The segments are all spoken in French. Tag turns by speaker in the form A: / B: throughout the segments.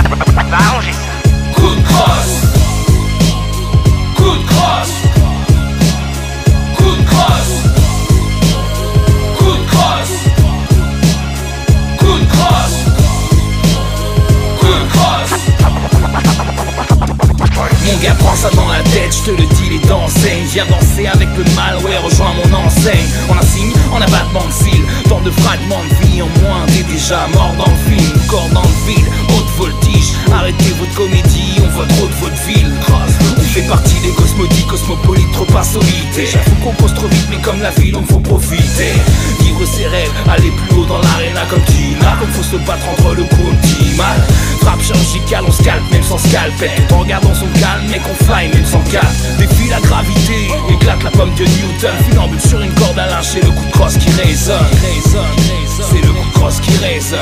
A: Va arranger ça.
B: Coup de crosse. Coup de crosse. Coup de crosse. Coup de crosse. Coup de crosse. Coup de crosse. Mon gars prends ça dans la tête, je te le dis les dents saignent. Viens danser avec le mal, ouais rejoins mon enseigne. On a signe, en abattement de cils, tant de fragments de vie en moins. T'es déjà mort dans le film, corps dans le vide, haute voltige. Arrêtez votre comédie, on voit trop de votre ville. On fait partie des cosmodies, cosmopolites trop insolites. J'avoue qu'on pose trop vite mais comme la ville on faut profiter. Vivre ses rêves, aller plus haut dans l'aréna comme Tina. Comme faut se battre entre le coup optimal. Frappe chirurgicale, on scalpe même sans scalpel. Tout en regardant son calme, mec on fly même sans calme. Défie la gravité, éclate la pomme de Newton. Funambule sur une corde à linge, c'est le coup de crosse qui résonne. C'est le coup de crosse qui résonne.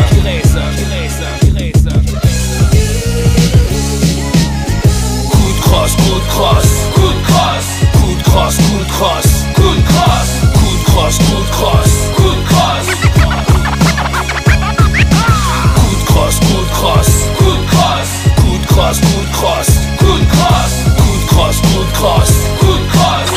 B: Coup de crosse, coup de crosse, coup de crosse, coup de crosse, coup de crosse, coup de crosse, coup de crosse, coup de crosse, coup de crosse, coup de crosse, coup de crosse, coup de crosse, coup de crosse, coup de crosse, coup de crosse, coup de crosse, coup de crosse, coup de crosse.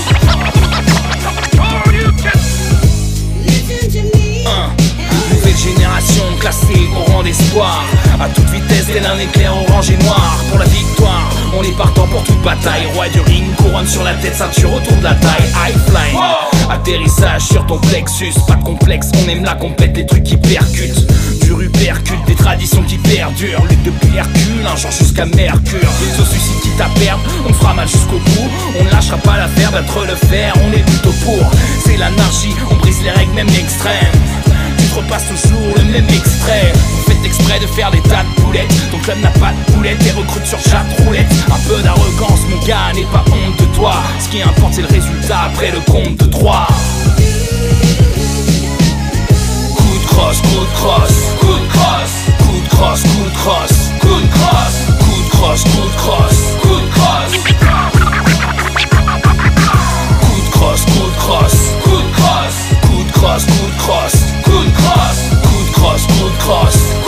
B: Nouvelle génération classée au rang d'espoir. À toute vitesse, tel un éclair orange et noir. Pour la victoire, on est partant pour toute bataille. Roi du ring, couronne sur la tête, ceinture autour de la taille. High flying, atterrissage sur ton plexus. Pas de complexe, on aime la compète, les trucs qui percutent. Du rupercute, des traditions qui perdurent. Lutte depuis Hercule, un jour jusqu'à Mercure. Ce suicide qui t'a perdre, on fera mal jusqu'au bout. On ne lâchera pas l'affaire, battre le fer, on est plutôt pour. C'est l'anarchie, on brise les règles même extrêmes. Tu te repasses toujours le même extrait. Vous faites exprès de faire des tas de boulettes. Ton club n'a pas de boulettes et recrute sur chaque roulette. Un peu d'arrogance mon gars, n'aie pas honte de toi. Ce qui importe c'est le résultat après le compte de 3. Coup de crosse, coup de crosse, coup de crosse, coup de crosse, coup de crosse, coup de crosse, coup de crosse, coup de crosse, coup de crosse, coup de crosse, coup de crosse, coup de crosse, coup de crosse, coup de crosse, coup de crosse, coup de crosse, coup de crosse.